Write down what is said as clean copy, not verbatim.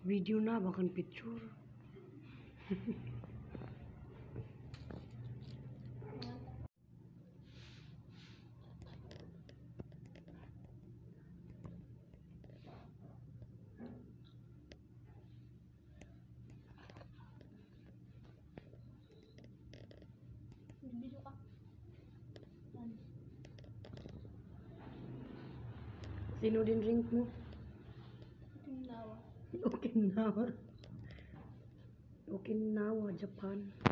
Video na, bahkan picture. Video ka. Sino din drink mo? Okinawa. Okinawa. Okinawa, Japan.